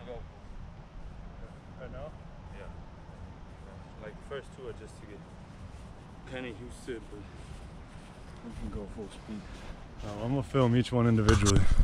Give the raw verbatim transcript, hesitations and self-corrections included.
go. Right now? Yeah. Like first two are just to get kind of used to it, but we can go full speed. Um, I'm gonna film each one individually.